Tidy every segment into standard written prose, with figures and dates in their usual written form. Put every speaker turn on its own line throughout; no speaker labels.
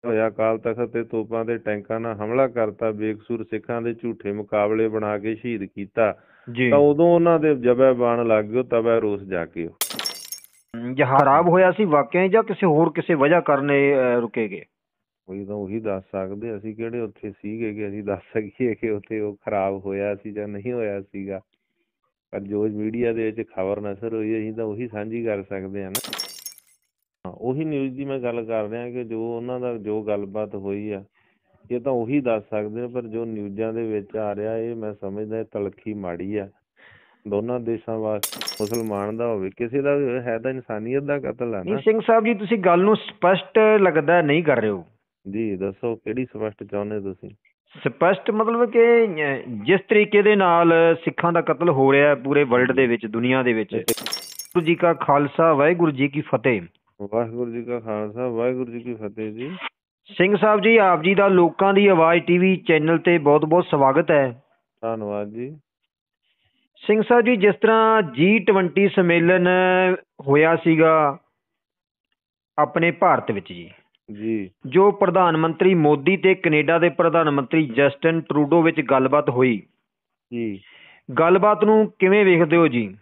ਹੋਇਆ ਅਕਾਲ ਤਖ਼ਤ ਤੇ ਤੋਪਾਂ ਤੇ ਟੈਂਕਾਂ ਨਾਲ ਹਮਲਾ ਕਰਤਾ, ਬੇਕਸੂਰ ਸਿੱਖਾਂ ਦੇ ਝੂਠੇ ਮੁਕਾਬਲੇ ਬਣਾ ਕੇ ਸ਼ਹੀਦ ਕੀਤਾ,
ਜੀ
ਤਾਂ ਉਦੋਂ ਉਹਨਾਂ ਦੇ ਜਬੇ ਬਾਣ ਲੱਗ ਗਏ, ਤਬੇ ਰੋਸ ਜਾ ਕੇ
ਖਰਾਬ ਹੋਇਆ ਸੀ ਵਾਕਿਆ ਜਾਂ ਕਿਸੇ ਹੋਰ ਕਿਸੇ ਵਜ੍ਹਾ ਕਾਰਨ ਇਹ ਰੁਕੇ ਗਏ?
ਉਹੀ ਤਾਂ ਉਹੀ ਦੱਸ ਸਕਦੇ, ਅਸੀਂ ਕਿਹੜੇ ਉੱਥੇ ਸੀਗੇ ਕਿ ਅਸੀਂ ਦੱਸ ਸਕੀਏ ਕਿ ਉੱਥੇ ਉਹ ਖਰਾਬ ਹੋਇਆ ਸੀ ਜਾਂ ਨਹੀਂ ਹੋਇਆ ਸੀਗਾ। ਪਰ ਜੋ ਮੀਡੀਆ ਦੇ ਵਿੱਚ ਖਬਰ ਨਸ਼ਰ ਹੋਈ ਅਸੀਂ ਤਾਂ ਉਹੀ ਸਾਂਝੀ ਕਰ ਸਕਦੇ ਹਾਂ ਨਾ। ਉਹੀ ਨਿਊਜ਼ ਦੀ ਮੈਂ ਗੱਲ ਕਰ ਰਿਹਾ ਕਿ ਜੋ ਉਹਨਾਂ ਦਾ ਜੋ ਗੱਲਬਾਤ ਹੋਈ ਆ ਇਹ ਤਾਂ ਉਹੀ ਦੱਸ ਸਕਦੇ ਆ, ਪਰ ਜੋ ਨਿਊਜ਼ਾਂ ਦੇ ਵਿੱਚ ਆ ਰਿਹਾ ਇਹ ਮੈਂ ਸਮਝਦਾ ਤਲਖੀ ਮਾੜੀ ਆ ਦੋਨਾਂ ਦੇਸ਼ਾਂ ਵਾਸਤੇ। ਮੁਸਲਮਾਨ ਦਾ ਹੋਵੇ ਕਿਸੇ ਦਾ ਵੀ ਹੈ ਤਾਂ ਇਨਸਾਨੀਅਤ ਦਾ ਕਤਲ ਆ ਨਾ।
ਸਿੰਘ ਸਾਹਿਬ ਜੀ ਤੁਸੀਂ ਗੱਲ ਨੂੰ ਸਪਸ਼ਟ ਲੱਗਦਾ ਨਹੀਂ ਕਰ ਰਹੇ ਹੋ
ਜੀ। ਦੱਸੋ ਕਿਹੜੀ ਸਪਸ਼ਟ ਚਾਹੁੰਦੇ ਤੁਸੀਂ?
ਸਪਸ਼ਟ ਮਤਲਬ ਕਿ ਜਿਸ ਤਰੀਕੇ ਦੇ ਨਾਲ ਸਿੱਖਾਂ ਦਾ ਕਤਲ ਹੋ ਰਿਹਾ ਪੂਰੇ ਵਰਲਡ ਦੇ ਵਿੱਚ, ਦੁਨੀਆ ਦੇ ਵਿੱਚ। ਵਾਹਿਗੁਰੂ ਜੀ ਕਾ ਖਾਲਸਾ, ਵਾਹਿਗੁਰੂ ਜੀ ਕੀ ਫਤਿਹ।
ਵਾਹਿਗੁਰੂ ਜੀ ਕਾ ਖਾਲਸਾ, ਵਾਹਿਗੁਰੂ ਜੀ ਕੀ ਫਤਿਹ ਜੀ।
ਸਿੰਘ ਸਾਹਿਬ ਜੀ, ਆਪ ਜੀ ਦਾ ਲੋਕਾਂ ਦੀ ਆਵਾਜ਼ ਟੀਵੀ ਚੈਨਲ ਤੇ ਬਹੁਤ ਬਹੁਤ ਸਵਾਗਤ ਹੈ।
ਧੰਨਵਾਦ ਜੀ।
ਸਿੰਘ ਸਾਹਿਬ ਜੀ, ਜਿਸ ਤਰ੍ਹਾਂ G20 ਸੰਮੇਲਨ ਹੋਇਆ ਸੀਗਾ ਆਪਣੇ ਭਾਰਤ ਵਿੱਚ ਜੀ, ਜੋ ਪ੍ਰਧਾਨ ਮੰਤਰੀ ਮੋਦੀ ਤੇ ਕੈਨੇਡਾ ਦੇ ਪ੍ਰਧਾਨ ਮੰਤਰੀ ਜਸਟਿਨ ਟਰੂਡੋ ਵਿੱਚ ਗੱਲਬਾਤ ਹੋਈ ਜੀ, ਗੱਲਬਾਤ ਨੂੰ ਕਿਵੇਂ ਵੇਖਦੇ ਹੋ ਜੀ?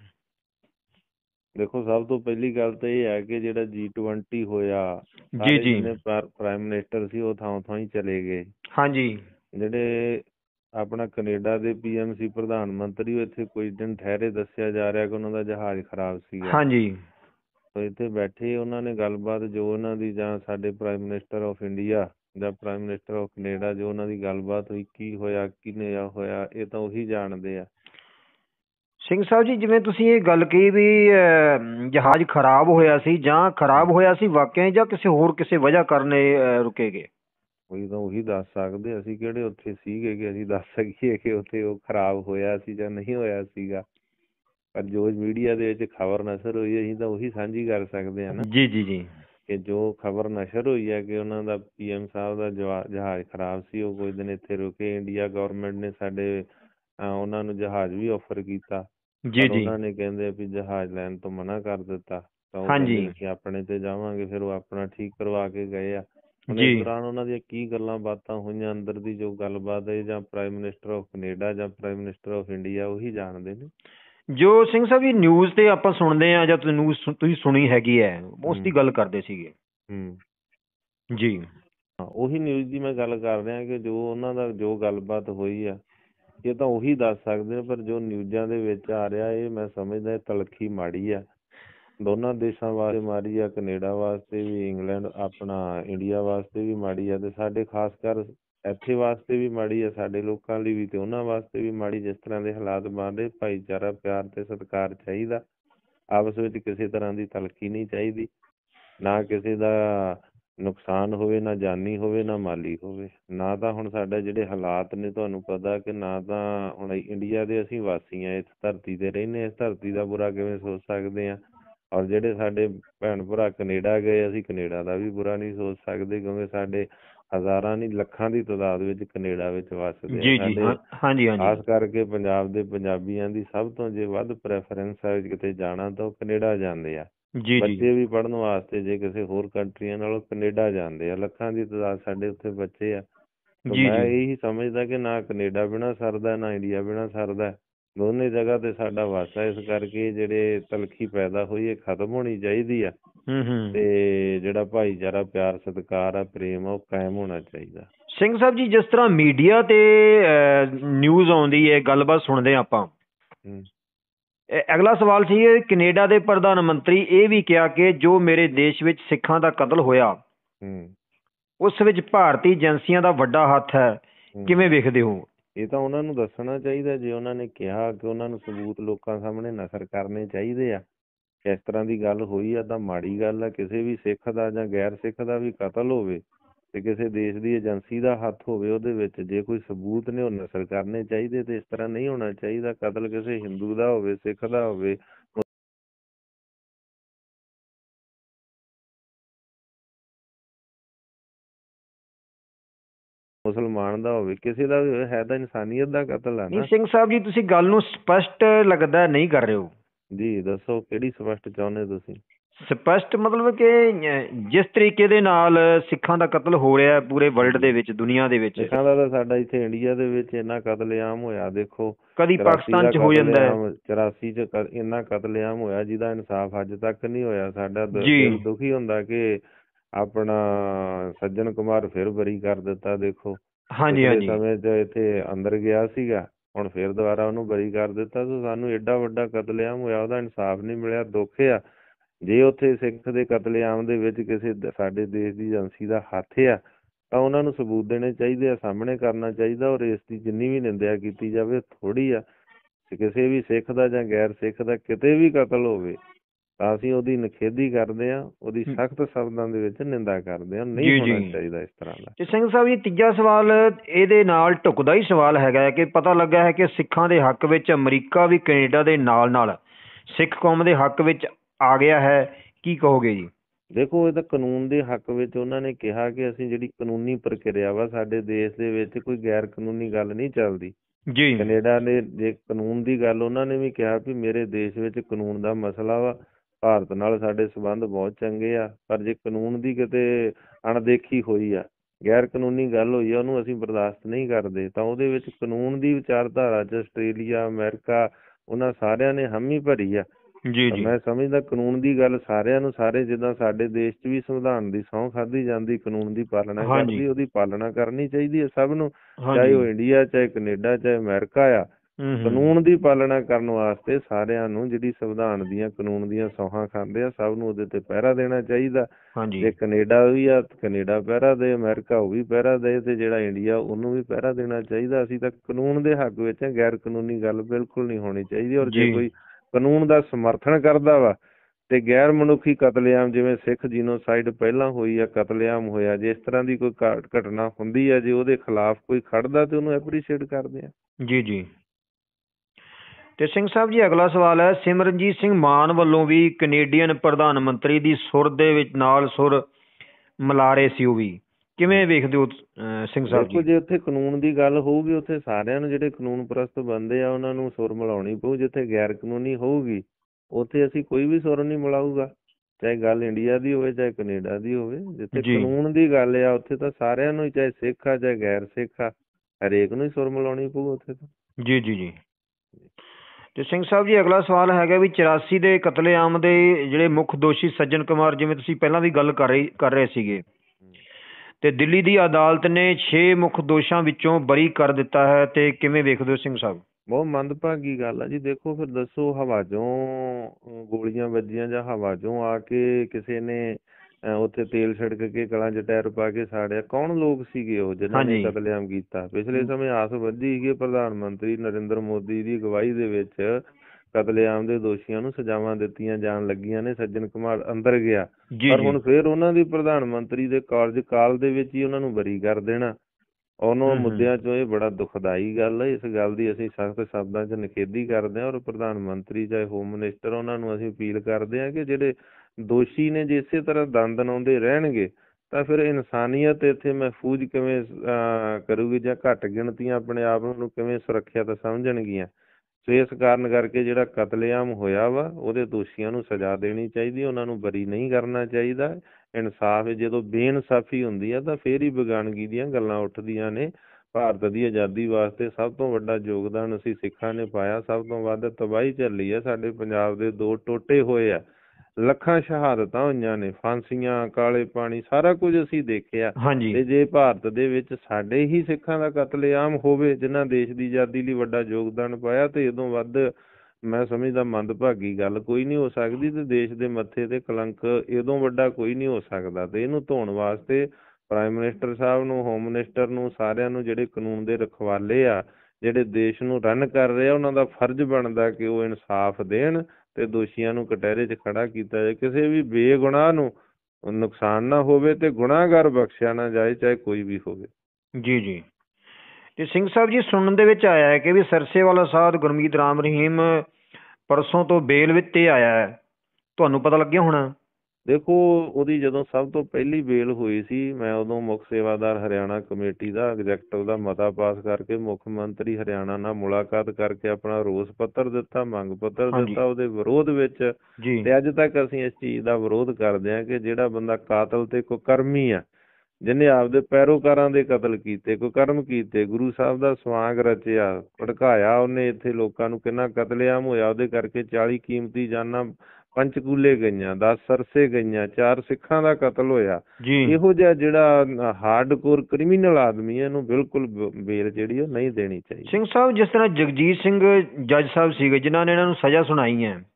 ਦੇਖੋ, ਸਭ ਤੋਂ ਪਹਿਲੀ ਗੱਲ ਤਾਂ ਇਹ ਹੈ ਕਿ ਜਿਹੜਾ G20 ਹੋਇਆ, ਜਿੰਨੇ ਪ੍ਰਾਈਮ ਮਿਨਿਸਟਰ ਸੀ ਉਹ ਥਾਂ ਥਾਂ ਹੀ ਚਲੇ ਗਏ। ਹਾਂਜੀ। ਜਿਹੜੇ ਆਪਣਾ ਕੈਨੇਡਾ ਦੇ PM ਸੀ ਪ੍ਰਧਾਨ ਮੰਤਰੀ, ਉਹ ਇੱਥੇ ਕੁਝ ਦਿਨ ਠਹਿਰੇ। ਦੱਸਿਆ ਜਾ ਰਿਹਾ ਕਿ ਉਹਨਾਂ ਦਾ ਜਹਾਜ਼ ਖਰਾਬ ਸੀਗਾ। ਹਾਂਜੀ। ਇੱਥੇ ਬੈਠੇ ਉਹਨਾਂ ਨੇ ਗੱਲਬਾਤ ਜੋ ਉਹਨਾਂ ਦੀ, ਜਾਂ ਸਾਡੇ ਪ੍ਰਾਈਮ ਮਿਨਿਸਟਰ ਆਫ ਇੰਡੀਆ ਜਾਂ ਪ੍ਰਾਈਮ ਮਿਨਿਸਟਰ ਆਫ ਕੈਨੇਡਾ, ਜੋ ਉਹਨਾਂ ਦੀ ਗੱਲਬਾਤ ਹੋਈ, ਕੀ ਹੋਇਆ ਕਿਵੇਂ ਹੋਇਆ, ਇਹ ਤਾਂ ਉਹੀ ਜਾਣਦੇ ਆ।
ਸਿੰਘ ਸਾਹਿਬ ਜੀ, ਜਿਵੇਂ ਤੁਸੀਂ ਇਹ ਗੱਲ ਕਹੀ ਵੀ ਜਹਾਜ਼ ਖਰਾਬ ਹੋਇਆ ਸੀ, ਜਾਂ ਖਰਾਬ ਹੋਇਆ ਸੀ ਵਾਕਿਆ ਜਾਂ ਕਿਸੇ ਹੋਰ ਕਿਸੇ ਵਜ੍ਹਾ ਕਾਰਨ ਰੁਕੇ ਗਏ? ਉਹੀ ਤਾਂ ਉਹੀ ਦੱਸ ਸਕਦੇ, ਅਸੀਂ ਕਿਹੜੇ ਉੱਥੇ ਸੀਗੇ ਕਿ ਅਸੀਂ ਦੱਸ ਸਕੀਏ ਕਿ ਉੱਥੇ ਉਹ ਖਰਾਬ ਹੋਇਆ ਸੀ ਜਾਂ ਨਹੀਂ ਹੋਇਆ ਸੀਗਾ। ਪਰ ਜੋ ਮੀਡੀਆ ਦੇ ਵਿੱਚ ਖਬਰ ਨਸ਼ਰ ਹੋਈ ਅਸੀਂ ਤਾਂ ਉਹੀ ਸਾਂਝੀ ਕਰ ਸਕਦੇ ਹਾਂ ਨਾ। ਜੀ ਜੀ ਜੀ। ਕਿ ਜੋ ਖਬਰ ਨਸ਼ਰ ਹੋਈ ਹੈ ਕਿ ਉਹਨਾਂ ਦਾ PM ਸਾਹਿਬ ਦਾ ਜਹਾਜ਼ ਖਰਾਬ ਸੀ, ਉਹ ਕੁਝ ਦਿਨ ਇੱਥੇ ਰੁਕੇ। ਇੰਡੀਆ ਗਵਰਨਮੈਂਟ ਨੇ ਸਾਡੇ ਉਹਨਾਂ ਨੂੰ ਜਹਾਜ਼ ਵੀ ਆਫਰ ਕੀਤਾ, ਪਰ ਉਹਨਾਂ ਨੇ ਕਹਿੰਦੇ ਵੀ ਜਹਾਜ਼ ਲੈਣ ਤੋਂ ਮਨਾ ਕਰ ਦਿੱਤਾ। ਤਾਂ ਉਹ ਕਹਿੰਦੇ ਅਸੀਂ ਆਪਣੇ ਤੇ ਜਾਵਾਂਗੇ, ਫਿਰ ਉਹ ਆਪਣਾ ਠੀਕ ਕਰਵਾ ਕੇ ਗਏ ਆ। ਇਸ ਦੌਰਾਨ ਉਹਨਾਂ ਦੀਆਂ ਕੀ ਗੱਲਾਂ ਬਾਤਾਂ ਹੋਈਆਂ ਅੰਦਰ ਦੀ ਜੋ ਗੱਲਬਾਤ ਹੈ, ਜਾਂ ਪ੍ਰਾਈਮ ਮਿਨਿਸਟਰ ਆਫ ਕੈਨੇਡਾ ਜਾਂ ਪ੍ਰਾਈਮ ਮਿਨਿਸਟਰ ਆਫ ਇੰਡੀਆ ਉਹੀ ਜਾਣਦੇ ਨੇ। ਜੋ ਸਿੰਘ ਸਾਹਿਬ ਜੀ ਨਿਊਜ਼ ਤੇ ਆਪਾਂ ਸੁਣਦੇ ਆ, ਜਾਂ ਤੁਸੀਂ ਸੁਣੀ ਹੈਗੀ ਹੈ, ਉਸ ਦੀ ਗੱਲ ਕਰਦੇ ਸੀਗੇ ਜੀ। ਉਹੀ ਨਿਊਜ਼ ਦੀ ਮੈਂ ਗੱਲ ਕਰ ਰਿਹਾ ਕਿ ਜੋ ਉਹਨਾਂ ਦਾ ਜੋ ਗੱਲਬਾਤ ਹੋਈ ਆ ਇਹ ਤਾਂ ਉਹੀ ਦੱਸ ਸਕਦੇ, ਪਰ ਜੋ ਨਿਊਜ਼ਾਂ ਦੇ ਵਿੱਚ ਆ ਰਿਹਾ ਇਹ ਮੈਂ ਸਮਝਦਾ ਤਲਖੀ ਮਾੜੀ ਆ ਦੋਨਾਂ ਦੇਸ਼ਾਂ ਵਾਸਤੇ ਮਾੜੀ ਆ, ਕੈਨੇਡਾ ਵਾਸਤੇ ਵੀ, ਇੰਗਲੈਂਡ ਆਪਣਾ ਇੰਡੀਆ ਵਾਸਤੇ ਵੀ ਮਾੜੀ ਆ, ਤੇ ਸਾਡੇ ਖਾਸ ਕਰ ਇੱਥੇ ਵਾਸਤੇ ਵੀ ਮਾੜੀ ਆ, ਸਾਡੇ ਲੋਕਾਂ ਲਈ ਵੀ ਤੇ ਉਹਨਾਂ ਵਾਸਤੇ ਵੀ ਮਾੜੀ। ਜਿਸ ਤਰ੍ਹਾਂ ਦੇ ਹਾਲਾਤ ਬਣ ਰਹੇ, ਭਾਈਚਾਰਾ, ਪਿਆਰ ਤੇ ਸਤਿਕਾਰ ਚਾਹੀਦਾ, ਆਪਸ ਵਿੱਚ ਕਿਸੇ ਤਰ੍ਹਾਂ ਦੀ ਤਲਖੀ ਨਹੀਂ ਚਾਹੀਦੀ, ਨਾ ਕਿਸੇ ਦਾ ਨੁਕਸਾਨ ਹੋਵੇ, ਨਾ ਜਾਨੀ ਹੋਵੇ ਨਾ ਮਾਲੀ ਹੋਵੇ। ਨਾ ਤਾਂ ਹੁਣ ਸਾਡੇ ਜਿਹੜੇ ਹਾਲਾਤ ਨੇ ਤੁਹਾਨੂੰ ਪਤਾ ਕਿ ਨਾ ਤਾਂ ਹੁਣ ਇੰਡੀਆ ਦੇ ਅਸੀਂ ਵਾਸੀ ਹਾਂ, ਇਸ ਧਰਤੀ ਤੇ ਰਹਿੰਦੇ, ਇਸ ਧਰਤੀ ਦਾ ਬੁਰਾ ਕਿਵੇਂ ਸੋਚ ਸਕਦੇ ਹਾਂ। ਔਰ ਜਿਹੜੇ ਸਾਡੇ ਭੈਣ ਭਰਾ ਕੈਨੇਡਾ ਗਏ, ਅਸੀਂ ਕੈਨੇਡਾ ਦਾ ਵੀ ਬੁਰਾ ਨਹੀਂ ਸੋਚ ਸਕਦੇ, ਕਿਉਂਕਿ ਸਾਡੇ ਹਜ਼ਾਰਾਂ ਨਹੀਂ ਲੱਖਾਂ ਦੀ ਤਾਦਾਦ ਵਿੱਚ ਕੈਨੇਡਾ ਵਿੱਚ ਵੱਸਦੇ ਆ। ਸਾਡੇ ਖਾਸ ਕਰਕੇ ਪੰਜਾਬ ਦੇ ਪੰਜਾਬੀਆਂ ਦੀ ਸਭ ਤੋਂ ਜੇ ਵੱਧ ਪ੍ਰੈਫਰੈਂਸ ਹੈ ਕਿਤੇ ਜਾਣਾ ਤਾਂ ਉਹ ਕੈਨੇਡਾ ਜਾਂਦੇ ਆ। ਬੱਚੇ ਵੀ ਪੜ੍ਹਨ ਵਾਸਤੇ ਜੇ ਕਿਸੇ ਹੋਰ ਕੰਟਰੀਆਂ ਨਾਲੋਂ ਕੈਨੇਡਾ ਜਾਂਦੇ ਆ, ਲੱਖਾਂ ਦੀ ਤਾਦਾਦ ਸਾਡੇ ਉੱਥੇ ਬੱਚੇ ਆ। ਮੈਂ ਇਹੀ ਸਮਝਦਾ ਕਿ ਨਾ ਕੈਨੇਡਾ ਬਿਨਾਂ ਸਰਦਾ, ਨਾ ਇੰਡੀਆ ਬਿਨਾਂ ਸਰਦਾ, ਦੋਨੇ ਜਗ੍ਹਾ ਤੇ ਸਾਡਾ ਵਾਸਾ। ਇਸ ਕਰਕੇ ਜਿਹੜੇ ਤਲਖੀ ਪੈਦਾ ਹੋਈ ਇਹ ਖਤਮ ਹੋਣੀ ਚਾਹੀਦੀ ਆ, ਤੇ ਜਿਹੜਾ ਭਾਈਚਾਰਾ, ਪਿਆਰ, ਸਤਿਕਾਰ ਆ, ਪ੍ਰੇਮ ਆ, ਉਹ ਕਾਇਮ ਹੋਣਾ ਚਾਹੀਦਾ। ਸਿੰਘ ਸਾਹਿਬ ਜੀ, ਜਿਸ ਤਰ੍ਹਾਂ ਮੀਡੀਆ ਤੇ ਨਿਊਜ਼ ਆਉਂਦੀ ਹੈ, ਗੱਲਬਾਤ ਸੁਣਦੇ ਆਪਾਂ, ਅਗਲਾ ਸਵਾਲ ਸੀ ਕੈਨੇਡਾ ਦੇ ਪ੍ਰਧਾਨ ਮੰਤਰੀ ਇਹ ਵੀ ਕਿਹਾ ਕਿ ਜੋ ਮੇਰੇ ਦੇਸ਼ ਵਿੱਚ ਸਿੱਖਾਂ ਦਾ ਕਤਲ ਹੋਇਆ ਉਸ ਵਿੱਚ ਭਾਰਤੀ ਏਜੰਸੀਆਂ ਦਾ ਵੱਡਾ ਹੱਥ ਹੈ, ਕਿਵੇਂ ਵੇਖਦੇ ਹੋ? ਇਹ ਤਾਂ ਉਹਨਾਂ ਨੂੰ ਦੱਸਣਾ ਚਾਹੀਦਾ, ਜੇ ਉਹਨਾਂ ਨੇ ਕਿਹਾ ਕਿ ਉਹਨਾਂ ਨੂੰ ਸਬੂਤ ਲੋਕਾਂ ਸਾਹਮਣੇ ਨਸ਼ਰ ਕਰਨੇ ਚਾਹੀਦੇ ਆ। ਇਸ ਤਰ੍ਹਾਂ ਦੀ ਗੱਲ ਹੋਈ ਆ ਤਾਂ ਮਾੜੀ ਗੱਲ ਆ। ਕਿਸੇ ਵੀ ਸਿੱਖ ਦਾ ਜਾਂ ਗੈਰ ਸਿੱਖ ਦਾ ਵੀ ਕਤਲ ਹੋਵੇ ਤੇ ਕਿਸੇ ਦੇਸ਼ ਦੀ ਏਜੰਸੀ ਦਾ ਹੱਥ ਹੋਵੇ ਉਹਦੇ ਵਿੱਚ, ਜੇ ਕੋਈ ਸਬੂਤ ਨੇ ਉਹ ਨਸ਼ਰ ਕਰਨੇ ਚਾਹੀਦੇ, ਤੇ ਇਸ ਤਰ੍ਹਾਂ ਨਹੀਂ ਹੋਣਾ ਚਾਹੀਦਾ। ਕਤਲ ਕਿਸੇ ਹਿੰਦੂ ਦਾ ਹੋਵੇ, ਸਿੱਖ ਦਾ ਹੋਵੇ, ਮੁਸਲਮਾਨ ਦਾ ਹੋਵੇ, ਕਿਸੇ ਦਾ ਵੀ ਹੈ ਤਾਂ ਇਨਸਾਨੀਅਤ ਦਾ ਕਤਲ ਆ ਨਾ। ਸਿੰਘ ਸਾਹਿਬ ਜੀ, ਤੁਸੀਂ ਗੱਲ ਨੂੰ ਸਪਸ਼ਟ ਲੱਗਦਾ ਨਹੀਂ ਕਰ ਰਹੇ ਹੋ ਜੀ। ਦੱਸੋ ਕਿਹੜੀ ਸਪਸ਼ਟ ਚਾਹੁੰਦੇ ਤੁਸੀਂ? ਸਪਸ਼ਟ ਮਤਲਬ ਕਿ ਜਿਸ ਤਰੀਕੇ ਦੇ ਨਾਲ ਸਿੱਖਾਂ ਦਾ ਕਤਲ ਹੋ ਰਿਹਾ ਪੂਰੇ ਵਰਲਡ ਦੇ ਵਿੱਚ, ਦੁਨੀਆ ਦੇ ਵਿੱਚ,
ਸਿੱਖਾਂ ਦਾ ਤਾਂ ਸਾਡਾ ਇੱਥੇ ਇੰਡੀਆ ਦੇ ਵਿੱਚ ਇੰਨਾ ਕਤਲੇਆਮ ਹੋਇਆ, ਦੇਖੋ
ਕਦੀ ਪਾਕਿਸਤਾਨ ਚ ਹੋ ਜਾਂਦਾ ਹੈ,
84 ਚ ਇੰਨਾ ਕਤਲੇਆਮ ਹੋਇਆ ਜਿਹਦਾ ਇਨਸਾਫ ਅੱਜ ਤੱਕ ਨਹੀਂ ਹੋਇਆ। ਸਾਡਾ ਦਿਲ ਦੁਖੀ ਹੁੰਦਾ ਕਿ ਆਪਣਾ ਸੱਜਣ ਕੁਮਾਰ ਫਿਰ ਬਰੀ ਕਰ ਦਿੱਤਾ। ਦੇਖੋ ਪਿਛਲੇ ਸਮੇਂ ਚ ਇੱਥੇ ਅੰਦਰ ਗਿਆ ਸੀਗਾ, ਹੁਣ ਫਿਰ ਦੁਬਾਰਾ ਉਹਨੂੰ ਬਰੀ ਕਰ ਦਿੱਤਾ। ਸੋ ਸਾਨੂੰ ਏਡਾ ਵੱਡਾ ਕਤਲੇਆਮ ਹੋਇਆ, ਉਹਦਾ ਇਨਸਾਫ ਨਹੀਂ ਮਿਲਿਆ। ਦੁੱਖ ਆ ਜੇ ਉੱਥੇ ਸਿੱਖ ਦੇ ਕਤਲੇਆਮ ਦੇ ਵਿੱਚ ਕਿਸੇ ਸਾਡੇ ਦੇਸ਼ ਦੀ ਏਜੰਸੀ ਦਾ ਹੱਥ ਆ ਤਾਂ ਉਹਨਾਂ ਨੂੰ ਸਬੂਤ ਦੇਣੇ ਚਾਹੀਦੇ ਆ, ਸਾਹਮਣੇ ਕਰਨਾ ਚਾਹੀਦਾ। ਔਰ ਇਸ ਦੀ ਜਿੰਨੀ ਵੀ ਨਿੰਦਿਆ ਕੀਤੀ ਜਾਵੇ ਥੋੜ੍ਹੀ ਆ। ਕਿਸੇ ਵੀ ਸਿੱਖ ਦਾ ਜਾਂ ਗੈਰ ਸਿੱਖ ਦਾ ਕਿਤੇ ਵੀ ਕਤਲ ਹੋਵੇ ਤਾਂ ਅਸੀਂ ਉਹਦੀ ਨਿਖੇਧੀ ਕਰਦੇ ਹਾਂ, ਉਹਦੀ ਸਖਤ ਸ਼ਬਦਾਂ ਦੇ ਵਿੱਚ ਨਿੰਦਾ ਕਰਦੇ ਹਾਂ। ਨਹੀਂ ਹੋਣਾ ਚਾਹੀਦਾ ਇਸ ਤਰ੍ਹਾਂ ਦਾ।
ਤੇ ਸਿੰਘ ਸਾਹਿਬ ਜੀ, ਤੀਜਾ ਸਵਾਲ ਇਹਦੇ ਨਾਲ ਢੁਕਦਾ ਹੀ ਸਵਾਲ ਹੈਗਾ ਕਿ ਪਤਾ ਲੱਗਾ ਹੈ ਕਿ ਸਿੱਖਾਂ ਦੇ ਹੱਕ ਵਿੱਚ ਅਮਰੀਕਾ ਵੀ ਕੈਨੇਡਾ ਦੇ ਨਾਲ ਨਾਲ ਸਿੱਖ ਕੌਮ ਦੇ ਹੱਕ ਵਿੱਚ ਆ ਗਿਆ ਹੈ, ਕੀ ਕਹੋਗੇ ਜੀ?
ਦੇਖੋ, ਇਹ ਤਾਂ ਕਾਨੂੰਨ ਦੇ ਹੱਕ ਵਿੱਚ ਉਹਨਾਂ ਨੇ ਕਿਹਾ ਕਿ ਅਸੀਂ ਜਿਹੜੀ ਕਾਨੂੰਨੀ ਪ੍ਰਕਿਰਿਆ ਵਾ ਸਾਡੇ ਦੇਸ਼ ਦੇ ਵਿੱਚ ਕੋਈ ਗੈਰ ਕਾਨੂੰਨੀ ਗੱਲ ਨਹੀਂ ਚੱਲਦੀ ਜੀ। ਕੈਨੇਡਾ ਨੇ ਜੇ ਕਾਨੂੰਨ ਦੀ ਗੱਲ ਉਹਨਾਂ ਨੇ ਵੀ ਕਿਹਾ ਵੀ ਮੇਰੇ ਦੇਸ਼ ਵਿੱਚ ਕਾਨੂੰਨ ਦਾ ਮਸਲਾ ਵਾ, ਭਾਰਤ ਨਾਲ ਸਾਡੇ ਸੰਬੰਧ ਬਹੁਤ ਚੰਗੇ ਆ, ਪਰ ਜੇ ਕਾਨੂੰਨ ਦੀ ਕਿਤੇ ਅਣਦੇਖੀ ਹੋਈ ਆ, ਗੈਰ ਕਾਨੂੰਨੀ ਗੱਲ ਹੋਈ ਆ, ਉਹਨੂੰ ਅਸੀਂ ਬਰਦਾਸ਼ਤ ਨਹੀਂ ਕਰਦੇ। ਤਾਂ ਉਹਦੇ ਵਿੱਚ ਕਾਨੂੰਨ ਦੀ ਵਿਚਾਰਧਾਰਾ 'ਚ ਆਸਟ੍ਰੇਲੀਆ, ਅਮਰੀਕਾ, ਉਹਨਾਂ ਸਾਰਿਆਂ ਨੇ ਹਾਮੀ ਭਰੀ ਆ। ਮੈਂ ਸਮਝਦਾ ਕਾਨੂੰਨ ਦੀ ਗੱਲ ਸਾਰਿਆਂ ਨੂੰ, ਸਾਰੇ ਜਿੱਦਾਂ ਸਾਡੇ ਦੇਸ਼ 'ਚ ਵੀ ਸੰਵਿਧਾਨ ਦੀ ਸਹੁੰ ਖਾਧੀ ਜਾਂਦੀ, ਕਾਨੂੰਨ ਦੀ ਪਾਲਣਾ ਕਰਦੀ, ਉਹਦੀ ਪਾਲਣਾ ਕਰਨੀ ਚਾਹੀਦੀ ਹੈ ਸਭ ਨੂੰ, ਚਾਹੇ ਉਹ ਇੰਡੀਆ, ਚਾਹੇ ਕੈਨੇਡਾ, ਚਾਹੇ ਅਮਰੀਕਾ ਆ। ਕਾਨੂੰਨ ਦੀ ਪਾਲਣਾ ਕਰਨ ਵਾਸਤੇ ਸਾਰਿਆਂ ਨੂੰ ਜਿਹੜੀ ਸੰਵਿਧਾਨ ਦੀਆਂ ਕਾਨੂੰਨ ਦੀਆਂ ਸਹੁੰਆਂ ਖਾਂਦੇ ਆ, ਸਭ ਨੂੰ ਉਹਦੇ ਤੇ ਪਹਿਰਾ ਦੇਣਾ ਚਾਹੀਦਾ। ਜੇ ਕੈਨੇਡਾ ਵੀ ਆ, ਕੈਨੇਡਾ ਪਹਿਰਾ ਦੇ, ਅਮਰੀਕਾ ਉਹ ਵੀ ਪਹਿਰਾ ਦੇ, ਤੇ ਜਿਹੜਾ ਇੰਡੀਆ ਉਹਨੂੰ ਵੀ ਪਹਿਰਾ ਦੇਣਾ ਚਾਹੀਦਾ। ਅਸੀਂ ਤਾਂ ਕਾਨੂੰਨ ਦੇ ਹੱਕ ਵਿੱਚ, ਗੈਰ ਕਾਨੂੰਨੀ ਗੱਲ ਬਿਲਕੁਲ ਨਹੀਂ ਹੋਣੀ ਚਾਹੀਦੀ। ਔਰ ਜੇ ਕੋਈ ਕਾਨੂੰਨ ਦਾ ਸਮਰਥਨ ਕਰਦਾ ਵਾ ਤੇ ਗੈਰ ਮਨੁੱਖੀ ਕਤਲੇਆਮ, ਜਿਵੇਂ ਸਿੱਖ ਜੀਨੋਸਾਈਡ ਪਹਿਲਾਂ ਹੋਈ ਆ, ਕਤਲੇਆਮ ਹੋਇਆ, ਜੇ ਇਸ ਤਰ੍ਹਾਂ ਦੀ ਕੋਈ ਘਟਨਾ ਹੁੰਦੀ ਆ, ਜੇ ਉਹਦੇ ਖਿਲਾਫ ਕੋਈ ਖੜਦਾ ਤੇ ਉਹਨੂੰ ਐਪਰੀਸ਼ੀਏਟ ਕਰਦੇ ਆ। ਜੀ।
ਤੇ ਸਿੰਘ ਸਾਹਿਬ ਜੀ, ਅਗਲਾ ਸਵਾਲ ਹੈ, ਸਿਮਰਨਜੀਤ ਸਿੰਘ ਮਾਨ ਵੱਲੋਂ ਵੀ ਕੈਨੇਡੀਅਨ ਪ੍ਰਧਾਨ ਮੰਤਰੀ ਦੀ ਸੁਰ ਦੇ ਵਿੱਚ ਨਾਲ ਸੁਰ ਮਿਲਾ ਰਹੇ ਸੀ, ਉਹ ਵੀ ਕਿਵੇਂ ਵੇਖਦੇ ਹੋ ਸਿੰਘ ਸਾਹਿਬ ਜੀ?
ਜੇ ਉੱਥੇ ਕਾਨੂੰਨ ਦੀ ਗੱਲ ਹੋਊਗੀ, ਉੱਥੇ ਸਾਰਿਆਂ ਨੂੰ ਜਿਹੜੇ ਕਾਨੂੰਨ ਪ੍ਰਸਤ ਬੰਦੇ ਆ ਉਹਨਾਂ ਨੂੰ ਸੁਰ ਮਿਲਾਉਣੀ ਪਊ। ਜਿੱਥੇ ਗੈਰ ਕਾਨੂੰਨੀ ਹੋਊਗੀ ਉੱਥੇ ਅਸੀਂ ਕੋਈ ਵੀ ਸੁਰ ਨਹੀਂ ਮਿਲਾਊਗਾ, ਚਾਹੇ ਗੱਲ ਇੰਡੀਆ ਦੀ ਹੋਵੇ ਚਾਹੇ ਕੈਨੇਡਾ ਦੀ ਹੋਵੇ। ਜਿੱਥੇ ਕਾਨੂੰਨ ਦੀ ਗੱਲ ਆ ਉੱਥੇ ਤਾਂ ਸਾਰਿਆਂ ਨੂੰ, ਚਾਹੇ ਸਿੱਖ ਆ ਚਾਹੇ ਗੈਰ ਸਿੱਖ ਆ, ਹਰੇਕ ਨੂੰ ਹੀ ਸੁਰ ਮਿਲਾਉਣੀ ਪਊ ਉੱਥੇ ਤਾਂ।
ਜੀ। ਤੇ ਸਿੰਘ ਸਾਹਿਬ ਜੀ, ਅਗਲਾ ਸਵਾਲ ਹੈਗਾ ਵੀ 84 ਦੇ ਕਤਲੇਆਮ ਦੇ ਜਿਹੜੇ ਮੁੱਖ ਦੋਸ਼ੀ ਸੱਜਣ ਕੁਮਾਰ, ਜਿਵੇਂ ਤੁਸੀਂ ਪਹਿਲਾਂ ਵੀ ਗੱਲ ਕਰ ਰਹੇ ਸੀਗੇ, ਤੇ ਦਿੱਲੀ ਦੀ ਅਦਾਲਤ ਨੇ 6 ਮੁੱਖ ਦੋਸ਼ਾਂ ਵਿੱਚੋਂ ਬਰੀ ਕਰ ਦਿੱਤਾ ਹੈ, ਤੇ ਕਿਵੇਂ ਵੇਖਦੇ ਹੋ ਸਿੰਘ ਸਾਹਿਬ?
ਬਹੁਤ ਮੰਦਭਾਗੀ ਗੱਲ ਆ ਜੀ। ਦੇਖੋ ਫਿਰ ਦੱਸੋ, ਹਵਾ ਚੋਂ ਗੋਲੀਆਂ ਵੱਜੀਆਂ ਜਾਂ ਹਵਾ ਚੋਂ ਆ ਕੇ ਕਿਸੇ ਨੇ ਉੱਥੇ ਤੇਲ ਛਿੜਕ ਕੇ ਗਲਾਂ 'ਚ ਟਾਇਰ ਪਾ ਕੇ ਸਾੜਿਆ? ਕੌਣ ਲੋਕ ਸੀਗੇ ਉਹ ਜਿਹਨਾਂ ਨੇ ਕਤਲੇਆਮ ਕੀਤਾ? ਪਿਛਲੇ ਸਮੇਂ ਆਸ ਬੱਝੀ ਸੀਗੀ ਪ੍ਰਧਾਨ ਮੰਤਰੀ ਨਰਿੰਦਰ ਮੋਦੀ ਦੀ ਅਗਵਾਈ ਦੇ ਵਿੱਚ ਕਤਲੇਆਮ ਦੇ ਦੋਸ਼ੀਆਂ ਨੂੰ ਸਜ਼ਾਵਾਂ ਦਿੱਤੀਆਂ ਜਾਣ ਲੱਗੀਆਂ ਨੇ। ਸੱਜਣ ਕੁਮਾਰ ਅੰਦਰ ਗਿਆ, ਪਰ ਹੁਣ ਫਿਰ ਉਹਨਾਂ ਦੀ ਪ੍ਰਧਾਨ ਮੰਤਰੀ ਦੇ ਕਾਰਜਕਾਲ ਦੇ ਵਿੱਚ ਹੀ ਉਹਨਾਂ ਨੂੰ ਬਰੀ ਕਰ ਦੇਣਾ, ਉਹਨਾਂ ਮੁੱਦਿਆਂ ਚੋਂ ਇਹ ਬੜਾ ਦੁਖਦਾਈ ਗੱਲ ਹੈ। ਇਸ ਗੱਲ ਦੀ ਅਸੀਂ ਸਖਤ ਸ਼ਬਦਾਂ 'ਚ ਨਿਖੇਧੀ ਕਰਦੇ ਹਾਂ। ਔਰ ਪ੍ਰਧਾਨ ਮੰਤਰੀ ਚਾਹੇ ਹੋਮ ਮਿਨਿਸਟਰ, ਉਹਨਾਂ ਨੂੰ ਅਸੀਂ ਅਪੀਲ ਕਰਦੇ ਹਾਂ ਕਿ ਜਿਹੜੇ ਦੋਸ਼ੀ ਨੇ ਜੇ ਇਸੇ ਤਰ੍ਹਾਂ ਦੰਦ ਲਾਉਂਦੇ ਰਹਿਣਗੇ ਤਾਂ ਫਿਰ ਇਨਸਾਨੀਅਤ ਇੱਥੇ ਮਹਿਫੂਜ਼ ਕਿਵੇਂ ਕਰੂਗੀ, ਜਾਂ ਘੱਟ ਗਿਣਤੀਆਂ ਆਪਣੇ ਆਪ ਨੂੰ ਕਿਵੇਂ ਸੁਰੱਖਿਅਤ ਸਮਝਣਗੀਆਂ। ਸੋ ਇਸ ਕਾਰਨ ਕਰਕੇ ਜਿਹੜਾ ਕਤਲੇਆਮ ਹੋਇਆ ਵਾ ਉਹਦੇ ਦੋਸ਼ੀਆਂ ਨੂੰ ਸਜ਼ਾ ਦੇਣੀ ਚਾਹੀਦੀ, ਉਹਨਾਂ ਨੂੰ ਬਰੀ ਨਹੀਂ ਕਰਨਾ ਚਾਹੀਦਾ। ਇਨਸਾਫ ਜਦੋਂ ਬੇਇਨਸਾਫੀ ਹੁੰਦੀ ਆ ਤਾਂ ਫਿਰ ਹੀ ਬੇਗਾਨਗੀ ਦੀਆਂ ਗੱਲਾਂ ਉੱਠਦੀਆਂ ਨੇ। ਭਾਰਤ ਦੀ ਆਜ਼ਾਦੀ ਵਾਸਤੇ ਸਭ ਤੋਂ ਵੱਡਾ ਯੋਗਦਾਨ ਅਸੀਂ ਸਿੱਖਾਂ ਨੇ ਪਾਇਆ, ਸਭ ਤੋਂ ਵੱਧ ਤਬਾਹੀ ਝੱਲੀ ਆ। ਸਾਡੇ ਪੰਜਾਬ ਦੇ 2 ਟੋਟੇ ਹੋਏ ਆ, ਲੱਖਾਂ ਸ਼ਹਾਦਤਾਂ ਹੋਈਆਂ ਨੇ, ਫਾਂਸੀਆਂ, ਕਾਲੇ ਪਾਣੀ, ਸਾਰਾ ਕੁਝ ਅਸੀਂ ਦੇਖਿਆ। ਤੇ ਜੇ ਭਾਰਤ ਦੇ ਵਿੱਚ ਸਾਡੇ ਹੀ ਸਿੱਖਾਂ ਦਾ ਕਤਲੇਆਮ ਹੋਵੇ ਜਿਨ੍ਹਾਂ ਦੇਸ਼ ਦੀ ਆਜ਼ਾਦੀ ਲਈ ਵੱਡਾ ਯੋਗਦਾਨ ਪਾਇਆ, ਤੇ ਇਦੋਂ ਵੱਧ ਮੈਂ ਸਮਝਦਾ ਮੰਦਭਾਗੀ ਗੱਲ ਕੋਈ ਨਹੀਂ ਹੋ ਸਕਦੀ। ਤੇ ਦੇਸ਼ ਦੇ ਮੱਥੇ ਤੇ ਕਲੰਕ ਇਦੋਂ ਵੱਡਾ ਕੋਈ ਨਹੀਂ ਹੋ ਸਕਦਾ। ਤੇ ਇਹਨੂੰ ਧੋਣ ਵਾਸਤੇ ਪ੍ਰਾਈਮ ਮਿਨਿਸਟਰ ਸਾਹਿਬ ਨੂੰ, ਹੋਮ ਮਿਨਿਸਟਰ ਨੂੰ, ਸਾਰਿਆਂ ਨੂੰ ਜਿਹੜੇ ਕਾਨੂੰਨ ਦੇ ਰਖਵਾਲੇ ਆ, ਜਿਹੜੇ ਦੇਸ਼ ਨੂੰ ਰਨ ਕਰ ਰਹੇ ਆ, ਉਹਨਾਂ ਦਾ ਫਰਜ਼ ਬਣਦਾ ਕਿ ਉਹ ਇਨਸਾਫ ਦੇਣ ਤੇ ਦੋਸ਼ੀਆਂ ਨੂੰ ਕਟਹਿਰੇ 'ਚ ਖੜਾ ਕੀਤਾ ਜਾਏ। ਕਿਸੇ ਵੀ ਬੇਗੁਨਾਹ ਨੂੰ ਨੁਕਸਾਨ ਨਾ ਹੋਵੇ ਤੇ ਗੁਨਾਹਗਾਰ ਬਖਸ਼ਿਆ ਨਾ ਜਾਏ, ਚਾਹੇ ਕੋਈ ਵੀ ਹੋਵੇ।
ਜੀ। ਤੇ ਸਿੰਘ ਸਾਹਿਬ ਜੀ, ਸੁਣਨ ਦੇ ਵਿੱਚ ਆਇਆ ਹੈ ਕਿ ਵੀ ਸਰਸੇਵਾਲਾ ਸਾਹਿਬ ਗੁਰਮੀਤ ਰਾਮ ਰਹੀਮ ਪਰਸੋਂ ਤੋਂ ਬੇਲ ਵਿੱਚ ਤੇ ਆਇਆ ਹੈ, ਤੁਹਾਨੂੰ ਪਤਾ ਲੱਗਿਆ ਹੋਣਾ?
ਦੇਖੋ ਉਹਦੀ ਜਦੋਂ ਸਭ ਤੋਂ ਪਹਿਲੀ ਬੇਲ ਹੋਈ ਸੀ, ਮੈਂ ਉਦੋਂ ਮੁੱਖ ਸੇਵਾਦਾਰ ਹਰਿਆਣਾ ਕਮੇਟੀ ਦਾ ਐਗਜ਼ੈਕਟਿਵ ਦਾ ਮਤਾ ਪਾਸ ਕਰਕੇ ਮੁੱਖ ਮੰਤਰੀ ਹਰਿਆਣਾ ਨਾਲ ਮੁਲਾਕਾਤ ਕਰਕੇ ਆਪਣਾ ਰੋਸ ਪੱਤਰ ਦਿੱਤਾ, ਮੰਗ ਪੱਤਰ ਦਿੱਤਾ ਉਹਦੇ ਵਿਰੋਧ ਵਿੱਚ। ਤੇ ਅੱਜ ਤੱਕ ਅਸੀਂ ਇਸ ਚੀਜ਼ ਦਾ ਵਿਰੋਧ ਕਰਦੇ ਹਾਂ ਕਿ ਜਿਹੜਾ ਬੰਦਾ ਕਾਤਲ ਤੇ ਕੁਕਰਮੀ ਆ, ਜਿਹਨੇ ਆਪਦੇ ਪੈਰੋਕਾਰਾਂ ਦੇ ਕਤਲ ਕੀਤੇ, ਕੁਕਰਮ ਕੀਤੇ, ਗੁਰੂ ਸਾਹਿਬ ਦਾ ਸਵਾਂਗ ਰਚਿਆ, ਭੜਕਾਇਆ ਉਹਨੇ, ਇੱਥੇ ਲੋਕਾਂ ਨੂੰ ਕਿੰਨਾ ਕਤਲੇਆਮ ਹੋਇਆ ਉਹਦੇ ਕਰਕੇ, 40 ਕੀਮਤੀ ਜਾਨਾਂ ਪੰਚਕੂਲੇ ਗਈਆਂ, 10 ਸਰਸੇ ਗਈਆਂ, 4 ਸਿੱਖਾਂ ਦਾ ਕਤਲ ਹੋਇਆ। ਇਹੋ ਜਿਹਾ ਜਿਹੜਾ ਹਾਰਡਕੋਰ ਕ੍ਰਿਮੀਨਲ ਆਦਮੀ ਹੈ, ਇਹਨੂੰ ਬਿਲਕੁਲ ਬੇਲ ਜਿਹੜੀ ਉਹ ਨਹੀਂ ਦੇਣੀ ਚਾਹੀਦੀ।
ਸਿੰਘ ਸਾਹਿਬ, ਜਿਸ ਤਰ੍ਹਾਂ ਜਗਜੀਤ ਸਿੰਘ ਜੱਜ ਸਾਹਿਬ ਸੀਗੇ ਜਿਨ੍ਹਾਂ ਨੇ ਇਹਨਾਂ ਨੂੰ ਸਜ਼ਾ ਸੁਣਾਈ ਹੈ,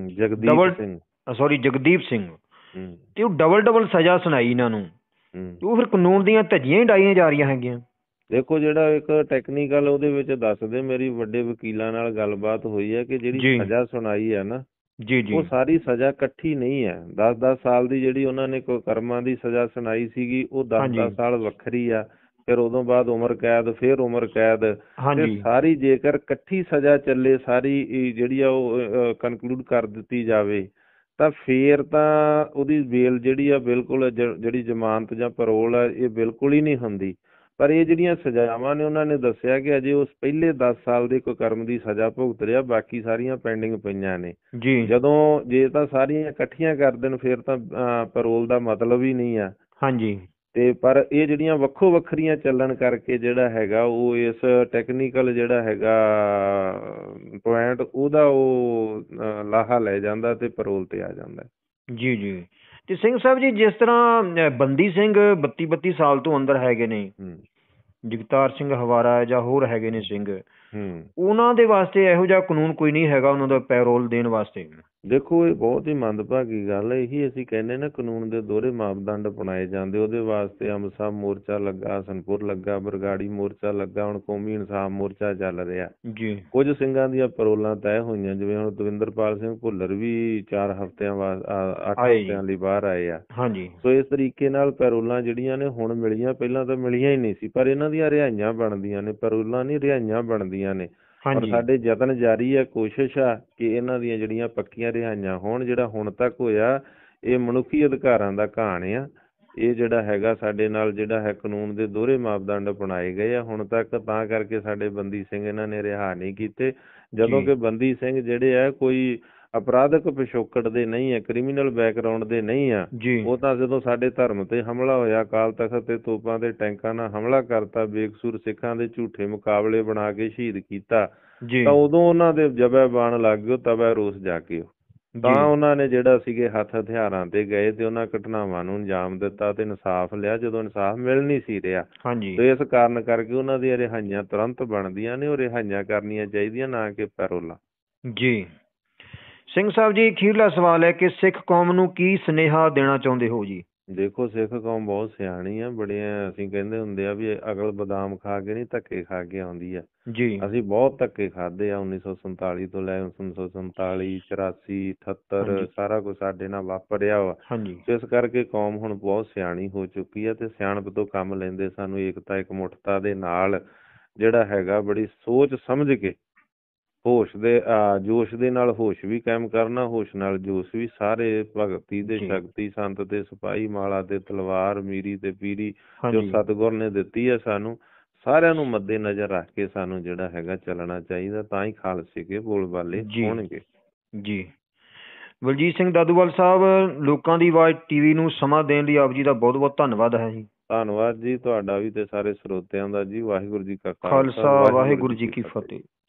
ਜਗਦੀਪ ਸਿੰਘ, ਤੇ ਉਹ ਡਬਲ ਸਜ਼ਾ ਸੁਣਾਈ ਇਹਨਾਂ ਨੂੰ, ਉਹ ਫਿਰ ਕਾਨੂੰਨ ਦੀਆਂ ਧੱਜੀਆਂ ਹੀ ਡਾਈਆਂ ਜਾ ਰਹੀਆਂ ਹੈਗੀਆਂ।
ਦੇਖੋ ਜਿਹੜਾ ਇੱਕ ਟੈਕਨੀਕਲ ਉਹਦੇ ਵਿੱਚ ਦੱਸਦੇ, ਮੇਰੀ ਵੱਡੇ ਵਕੀਲਾਂ ਨਾਲ ਗੱਲਬਾਤ ਹੋਈ ਹੈ ਕਿ ਜਿਹੜੀ ਸਜ਼ਾ ਸੁਣਾਈ ਹੈ ਨਾ, ਉਹ ਸਾਰੀ ਸਜ਼ਾ ਇਕੱਠੀ ਨਹੀਂ ਹੈ। 10-10 ਸਾਲ ਦੀ ਜਿਹੜੀ ਉਹਨਾਂ ਨੇ ਕੁਕਰਮਾਂ ਦੀ ਸਜ਼ਾ ਸੁਣਾਈ ਸੀਗੀ, ਉਹ 10-10 ਸਾਲ ਵੱਖਰੀ ਆ, ਫਿਰ ਉਦੋਂ ਬਾਅਦ ਉਮਰ ਕੈਦ, ਫਿਰ ਉਮਰ ਕੈਦ, ਤੇ ਸਾਰੀ ਜੇਕਰ ਇਕੱਠੀ ਸਜ਼ਾ ਚੱਲੇ, ਸਾਰੀ ਜਿਹੜੀ ਆ ਉਹ ਕਨਕਲੂਡ ਕਰ ਦਿੱਤੀ ਜਾਵੇ ਤਾਂ ਫੇਰ ਤਾਂ ਉਹਦੀ ਬੇਲ ਜਿਹੜੀ ਆ ਬਿਲਕੁਲ, ਜਿਹੜੀ ਜ਼ਮਾਨਤ ਜਾਂ ਪੈਰੋਲ ਆ, ਇਹ ਬਿਲਕੁਲ ਹੀ ਨਹੀਂ ਹੁੰਦੀ। ਪਰ ਇਹ ਜਿਹੜੀਆਂ ਸਜ਼ਾਵਾਂ ਨੇ, ਉਹਨਾਂ ਨੇ ਦੱਸਿਆ ਕਿ ਅਜੇ ਉਸ ਪਹਿਲੇ 10 ਸਾਲ ਦੇ ਕੁਕਰਮ ਦੀ ਸਜ਼ਾ ਭੁਗਤ ਰਿਹਾ, ਬਾਕੀ ਸਾਰੀਆਂ ਪੈਂਡਿੰਗ ਪਈਆਂ ਨੇ। ਜਦੋਂ ਜੇ ਤਾਂ ਸਾਰੀਆਂ ਇਕੱਠੀਆਂ ਕਰ ਦੇਣ ਫਿਰ ਤਾਂ ਪੈਰੋਲ ਦਾ ਮਤਲਬ ਹੀ ਨਹੀਂ ਆ। ਤੇ ਪਰ ਇਹ ਜਿਹੜੀਆਂ ਵੱਖੋ ਵੱਖਰੀਆਂ ਚੱਲਣ ਕਰਕੇ ਜਿਹੜਾ ਹੈਗਾ ਉਹ ਇਸ ਟੈਕਨੀਕਲ ਜਿਹੜਾ ਹੈਗਾ ਪੁਆਇੰਟ ਉਹਦਾ ਉਹ ਲਾਹਾ ਲੈ ਜਾਂਦਾ ਤੇ ਪੈਰੋਲ ਤੇ ਆ ਜਾਂਦਾ।
ਤੇ ਸਿੰਘ ਸਾਹਿਬ ਜੀ, ਜਿਸ ਤਰ੍ਹਾਂ ਬੰਦੀ ਸਿੰਘ 32 ਸਾਲ ਤੋਂ ਅੰਦਰ ਹੈਗੇ ਨੇ, ਜਗਤਾਰ ਸਿੰਘ ਹਵਾਰਾ ਜਾਂ ਹੋਰ ਹੈਗੇ ਨੇ ਸਿੰਘ, ਉਹਨਾਂ ਦੇ ਵਾਸਤੇ ਇਹੋ ਜਿਹਾ ਕਾਨੂੰਨ ਕੋਈ ਨਹੀਂ ਹੈਗਾ ਉਹਨਾਂ ਦਾ ਪੈਰੋਲ ਦੇਣ ਵਾਸਤੇ?
ਦੇਖੋ ਇਹ ਬਹੁਤ ਹੀ ਮੰਦਭਾਗੀ ਗੱਲ ਹੈ। ਇਹੀ ਅਸੀਂ ਕਹਿੰਦੇ ਨਾ, ਕਾਨੂੰਨ ਦੇ ਦੋਹਰੇ ਮਾਪਦੰਡ ਅਪਣਾਏ ਜਾਂਦੇ। ਉਹਦੇ ਵਾਸਤੇ ਅੰਬ ਸਾਹਿਬ ਮੋਰਚਾ ਲੱਗਾ, ਹਸਨਪੁਰ ਲੱਗਾ, ਬਰਗਾੜੀ ਮੋਰਚਾ ਲੱਗਾ, ਹੁਣ ਕੌਮੀ ਇਨਸਾਫ ਮੋਰਚਾ ਚੱਲ ਰਿਹਾ। ਕੁਝ ਸਿੰਘਾਂ ਦੀਆਂ ਪੈਰੋਲਾਂ ਤੈਅ ਹੋਈਆਂ, ਜਿਵੇਂ ਹੁਣ ਦਵਿੰਦਰਪਾਲ ਸਿੰਘ ਭੁੱਲਰ ਵੀ 4 ਹਫ਼ਤਿਆਂ 8 ਹਫ਼ਤਿਆਂ ਲਈ ਬਾਹਰ ਆਏ ਆ। ਸੋ ਇਸ ਤਰੀਕੇ ਨਾਲ ਪੈਰੋਲਾਂ ਜਿਹੜੀਆਂ ਨੇ ਹੁਣ ਮਿਲੀਆਂ, ਪਹਿਲਾਂ ਤਾਂ ਮਿਲੀਆਂ ਹੀ ਨਹੀਂ ਸੀ, ਪਰ ਇਹਨਾਂ ਦੀਆਂ ਰਿਹਾਈਆਂ ਬਣਦੀਆਂ ਨੇ, ਪੈਰੋਲਾਂ ਨਹੀਂ ਰਿਹਾਈਆਂ ਬਣਦੀਆਂ ਨੇ। ਔਰ ਸਾਡੇ ਯਤਨ ਜਾਰੀ ਹੈ, ਕੋਸ਼ਿਸ਼ ਆ ਕਿ ਇਹਨਾਂ ਦੀਆਂ ਜਿਹੜੀਆਂ ਪੱਕੀਆਂ ਰਿਹਾਈਆਂ ਹੋਣ। ਜਿਹੜਾ ਹੁਣ ਤੱਕ ਹੋਇਆ ਇਹ ਮਨੁੱਖੀ ਅਧਿਕਾਰਾਂ ਦਾ ਘਾਣ ਆ। ਇਹ ਜਿਹੜਾ ਹੈਗਾ ਸਾਡੇ ਨਾਲ ਜਿਹੜਾ ਹੈ ਕਾਨੂੰਨ ਦੇ ਦੋਹਰੇ ਮਾਪਦੰਡ ਅਪਣਾਏ ਗਏ ਆ ਹੁਣ ਤੱਕ, ਤਾਂ ਕਰਕੇ ਸਾਡੇ ਬੰਦੀ ਸਿੰਘ ਇਹਨਾਂ ਨੇ ਰਿਹਾ ਨਹੀਂ ਕੀਤੇ। ਜਦੋਂ ਕਿ ਬੰਦੀ ਸਿੰਘ ਜਿਹੜੇ ਆ ਕੋਈ ਅਪਰਾਧਕ ਪਿਛੋਕੜ ਦੇ ਨਹੀਂ ਹੈ, ਕ੍ਰਿਮੀਨਲ ਬੈਕਗਰਾਊਂਡ ਦੇ ਨਹੀਂ ਆ। ਉਹ ਤਾਂ ਜਦੋਂ ਸਾਡੇ ਧਰਮ ਤੇ ਹਮਲਾ ਹੋਇਆ, ਅਕਾਲ ਤਖਤ ਤੇ ਤੋਪਾਂ ਦੇ ਟੈਂਕਾਂ ਨਾਲ ਹਮਲਾ ਕਰਤਾ, ਬੇਕਸੂਰ ਸਿੱਖਾਂ ਦੇ ਝੂਠੇ ਮੁਕਾਬਲੇ ਬਣਾ ਕੇ ਸ਼ਹੀਦ ਕੀਤਾ, ਤਾਂ ਉਦੋਂ ਉਹਨਾਂ ਦੇ ਜਬੇ ਬਾਣ ਲੱਗ ਗਏ, ਤਬੇ ਰੋਸ ਜਾ ਕੇ ਤਾਂ ਉਹਨਾਂ ਨੇ ਜਿਹੜਾ ਸੀਗੇ ਹੱਥ ਹਥਿਆਰਾਂ ਤੇ ਗਏ ਤੇ ਉਹਨਾਂ ਘਟਨਾਵਾਂ ਨੂੰ ਅੰਜਾਮ ਦਿੱਤਾ ਤੇ ਇਨਸਾਫ ਲਿਆ, ਜਦੋਂ ਇਨਸਾਫ ਮਿਲ ਨਹੀਂ ਸੀ ਰਿਹਾ। ਤੇ ਇਸ ਕਾਰਨ ਕਰਕੇ ਉਹਨਾਂ ਦੀਆਂ ਰਿਹਾਈਆਂ ਤੁਰੰਤ ਬਣਦੀਆਂ ਨੇ, ਉਹ ਰਿਹਾਈਆਂ ਕਰਨੀਆਂ ਚਾਹੀਦੀਆਂ, ਨਾ ਕਿ ਪੈਰੋਲਾਂ।
ਸਿੰਘ ਸਾਹਿਬ ਜੀ, ਅਖੀਰਲਾ ਸਵਾਲ ਹੈ ਕਿ ਸਿੱਖ ਕੌਮ ਨੂੰ ਕੀ ਸੁਨੇਹਾ ਦੇਣਾ ਚਾਹੁੰਦੇ ਹੋ ਜੀ?
ਦੇਖੋ, ਸਿੱਖ ਕੌਮ ਬਹੁਤ ਸਿਆਣੀ ਆ, ਬੜੀਆਂ ਅਸੀਂ ਕਹਿੰਦੇ ਹੁੰਦੇ ਆ ਵੀ ਅਕਲ ਬਦਾਮ ਖਾ ਕੇ ਨਹੀਂ, ਧੱਕੇ ਖਾ ਕੇ ਆਉਂਦੀ ਆ। ਅਸੀਂ ਬਹੁਤ ਧੱਕੇ ਖਾਦੇ ਆ 1947 ਤੋਂ ਲੈ 1947, 84, 78 ਸਾਰਾ ਕੁਝ ਸਾਡੇ ਨਾਲ ਵਾਪਰਿਆ ਵਾ। ਇਸ ਕਰਕੇ ਕੌਮ ਹੁਣ ਬਹੁਤ ਸਿਆਣੀ ਹੋ ਚੁੱਕੀ ਆ ਤੇ ਸਿਆਣਪ ਤੋਂ ਕੰਮ ਲੈਂਦੇ। ਸਾਨੂੰ ਏਕਤਾ ਇਕਮੁੱਠਤਾ ਦੇ ਨਾਲ ਜਿਹੜਾ ਹੈਗਾ ਬੜੀ ਸੋਚ ਸਮਝ ਕੇ, ਹੋਸ਼ ਦੇ ਜੋਸ਼ ਦੇ ਨਾਲ ਹੋਸ਼ ਵੀ ਕਾਇਮ ਕਰਨਾ, ਹੋਸ਼ ਨਾਲ ਜੋਸ਼ ਵੀ, ਸਾਰੇ ਭਗਤੀ ਦੇ ਸ਼ਕਤੀ, ਸੰਤ ਤੇ ਸਿਪਾਹੀ, ਮਾਲਾ ਤੇ ਤਲਵਾਰ, ਮੀਰੀ ਤੇ ਪੀਰੀ ਜੋ ਸਤਿਗੁਰ ਨੇ ਦਿੱਤੀ ਹੈ ਸਾਨੂੰ, ਸਾਰਿਆਂ ਨੂੰ ਮੱਦੇ ਨਜ਼ਰ ਰੱਖ ਕੇ ਸਾਨੂੰ ਜਿਹੜਾ ਹੈਗਾ ਚੱਲਣਾ ਚਾਹੀਦਾ, ਤਾਂ ਹੀ ਖਾਲਸੇ ਕੇ ਬੋਲਬਾਲੇ ਹੋਣਗੇ।
ਬਲਜੀਤ ਸਿੰਘ ਦਾਦੂਵਾਲ ਸਾਹਿਬ, ਲੋਕਾਂ ਦੀ ਆਵਾਜ਼ TV ਨੂੰ ਸਮਾਂ ਦੇਣ ਲਈ ਆਪ ਜੀ ਦਾ ਬਹੁਤ ਬਹੁਤ ਧੰਨਵਾਦ ਹੈ ਜੀ।
ਧੰਨਵਾਦ ਜੀ ਤੁਹਾਡਾ ਵੀ ਤੇ ਸਾਰੇ ਸਰੋਤਿਆਂ ਦਾ ਜੀ। ਵਾਹਿਗੁਰੂ ਜੀ ਕਾ
ਖਾਲਸਾ, ਵਾਹਿਗੁਰੂ ਜੀ ਕੀ ਫਤਿਹ।